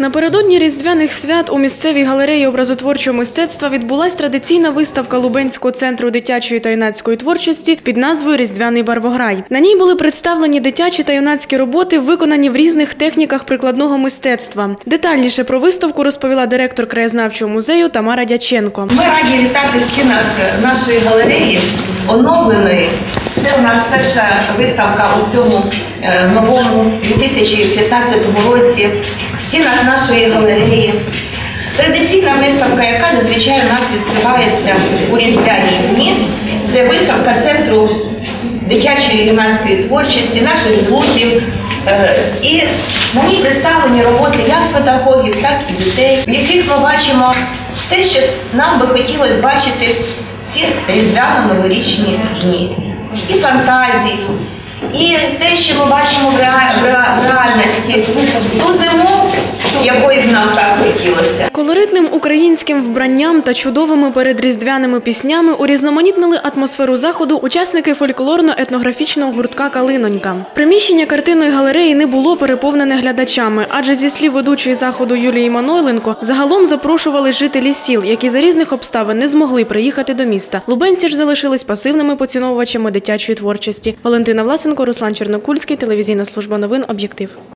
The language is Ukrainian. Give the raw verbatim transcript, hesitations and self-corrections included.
Напередодні різдвяних свят у місцевій галереї образотворчого мистецтва відбулась традиційна виставка Лубенського центру дитячої та юнацької творчості під назвою «Різдвяний барвограй». На ній були представлені дитячі та юнацькі роботи, виконані в різних техніках прикладного мистецтва. Детальніше про виставку розповіла директор краєзнавчого музею Тамара Дяченко. Ми раді вітати в стінах нашої галереї оновленої. Це у нас перша виставка у цьому новому дві тисячі п'ятнадцятому році в стінах нашої галереї. Традиційна виставка, яка зазвичай у нас відкривається у різдвяні дні. Це виставка Центру дитячої і юнацької творчості, наших друзів. І на ній представлені роботи як педагогів, так і дітей, в яких ми бачимо те, що нам би хотілося бачити в ці різдвяно-новорічні дні. І фантазію, і те, що ми бачимо в реальності, ту зиму, якої б нам так хотілося. Колоритним українським вбранням та чудовими передріздвяними піснями урізноманітнили атмосферу заходу учасники фольклорно-етнографічного гуртка «Калинонька». Приміщення картинної галереї не було переповнене глядачами, адже зі слів ведучої заходу Юлії Манойленко, загалом запрошували жителі сіл, які за різних обставин не змогли приїхати до міста. Лубенці ж залишились пасивними поціновувачами дитячої творчості. Валентина Власенко, Руслан Чернокульський, телевізійна служба новин «Об'єктив».